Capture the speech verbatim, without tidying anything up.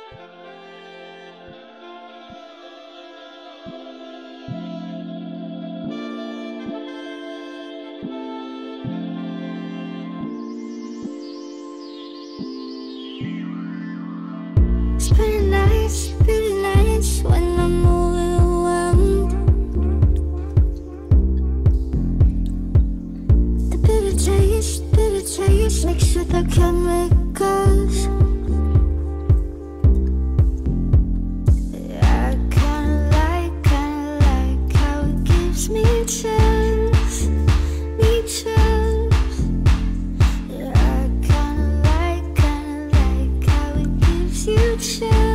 It's pretty nice, pretty nice when I'm overwhelmed. The bitter taste, bitter taste mixed with the chemicals. I kinda like, kinda like how it gives me chills, me chills. Yeah, I kinda like, kinda like how it gives you chills.